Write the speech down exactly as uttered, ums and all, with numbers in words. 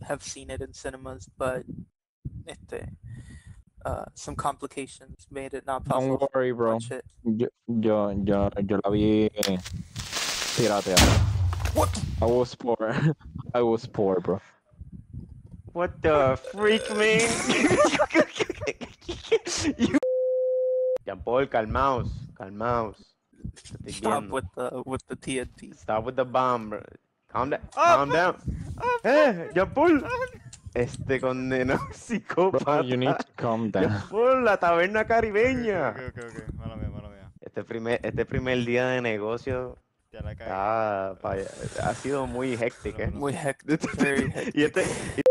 have seen it in cinemas, but este, uh, some complications made it not Don't possible worry, to bro. watch it. Yo, yo, yo, yo la vi pirateada. What? I was poor. I was poor, bro. What the freak, man? You... Jean Paul, calmaos, calmaos. Te estoy Stop viendo. with the with the T N T. Stop with the bomb, bro. Calm down, Oh, calm down. Oh, Eh, Jean Paul. fuck. Este condenado Bro, psicópata. you need to calm Jean down. Paul, la taberna caribeña. Ok, ok, ok, ok. Mala mía, mala mía. Este primer, este primer día de negocio Ya la cagué. ah, pa- ha sido muy hectic, Pero, ¿eh? pero- Muy hectic, very hectic. Y este,